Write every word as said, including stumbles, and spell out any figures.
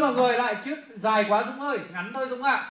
mọi người lại chứ dài quá Dũng ơi, ngắn thôi Dũng ạ.